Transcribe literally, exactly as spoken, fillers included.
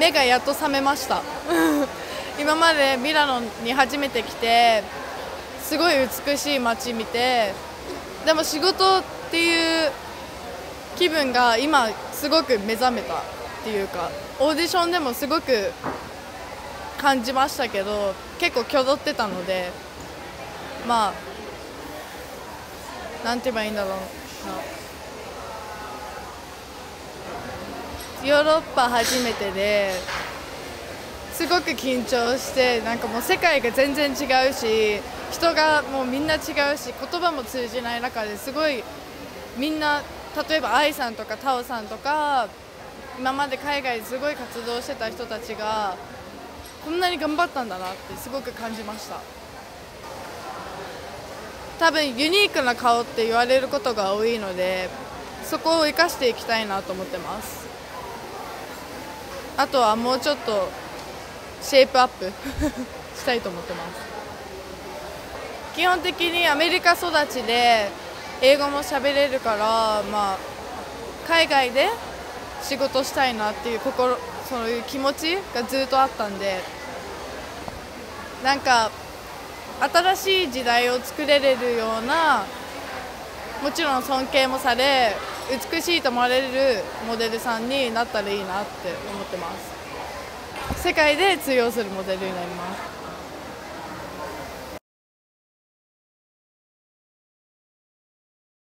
目がやっと覚めました今までミラノに初めて来てすごい美しい街見て、でも仕事っていう気分が今すごく目覚めたっていうか、オーディションでもすごく感じましたけど、結構挙動ってたので、まあなんて言えばいいんだろうな、ヨーロッパ初めてですごく緊張して、なんかもう世界が全然違うし、人がもうみんな違うし、言葉も通じない中ですごいみんな、例えば愛さんとかタオさんとか今まで海外ですごい活動してた人たちがこんなに頑張ったんだなってすごく感じました。多分ユニークな顔って言われることが多いので、そこを生かしていきたいなと思ってます。あとはもうちょっとシェイプアップしたいと思ってます。基本的にアメリカ育ちで英語も喋れるから、まあ、海外で仕事したいなっていう心、そういう気持ちがずっとあったんで、なんか新しい時代を作れれるような、もちろん尊敬もされ美しいと思われるモデルさんになったらいいなって思ってます。世界で通用するモデルになります。